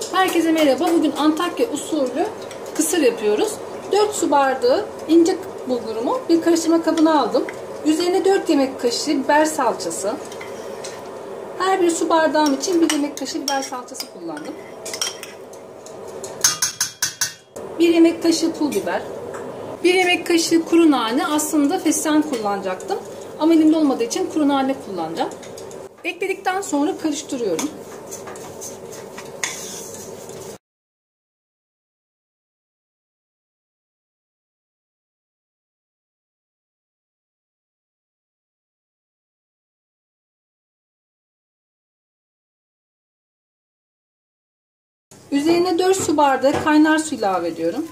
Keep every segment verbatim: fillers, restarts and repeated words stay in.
Herkese merhaba. Bugün Antakya usulü kısır yapıyoruz. dört su bardağı ince bulgurumu bir karıştırma kabına aldım. Üzerine dört yemek kaşığı biber salçası. Her bir su bardağım için bir yemek kaşığı biber salçası kullandım. bir yemek kaşığı pul biber. bir yemek kaşığı kuru nane. Aslında fesleğen kullanacaktım. Ama elimde olmadığı için kuru nane kullanacağım. Ekledikten sonra karıştırıyorum. Üzerine dört su bardağı kaynar su ilave ediyorum.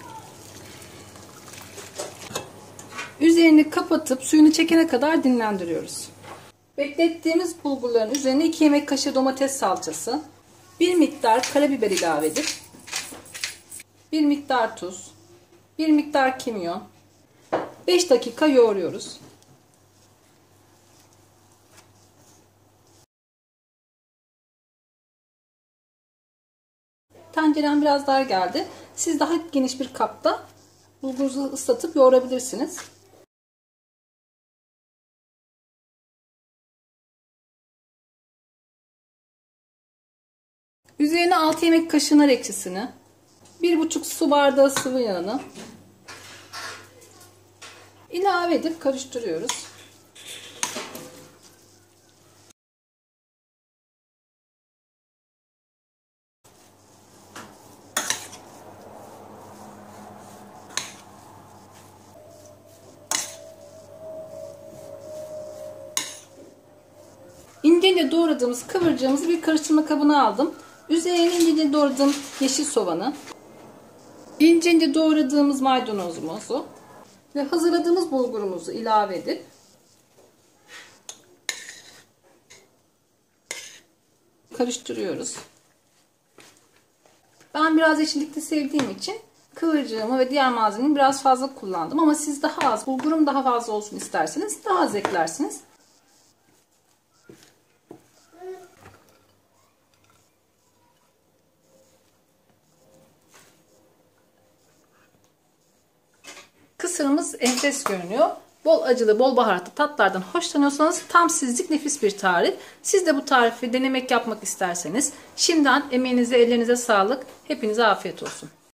Üzerini kapatıp suyunu çekene kadar dinlendiriyoruz. Beklettiğimiz bulgurların üzerine iki yemek kaşığı domates salçası, bir miktar karabiber ilave edip bir miktar tuz, bir miktar kimyon, beş dakika yoğuruyoruz. Tencerem biraz dar geldi. Siz daha geniş bir kapta bulgurunuzu ıslatıp yoğurabilirsiniz. Üzerine altı yemek kaşığı nar ekşisini, bir buçuk su bardağı sıvı yağını ilave edip karıştırıyoruz. İnce ince doğradığımız kıvırcığımızı bir karıştırma kabına aldım. Üzerine ince ince doğradığım yeşil soğanı, ince ince doğradığımız maydanozumuzu ve hazırladığımız bulgurumuzu ilave edip karıştırıyoruz. Ben biraz yeşillikli sevdiğim için kıvırcığımı ve diğer malzemeyi biraz fazla kullandım. Ama siz daha az, bulgurum daha fazla olsun isterseniz daha az eklersiniz. Kısırımız enfes görünüyor. Bol acılı, bol baharatlı tatlardan hoşlanıyorsanız tam sizlik nefis bir tarif. Siz de bu tarifi denemek yapmak isterseniz şimdiden emeğinize, ellerinize sağlık. Hepinize afiyet olsun.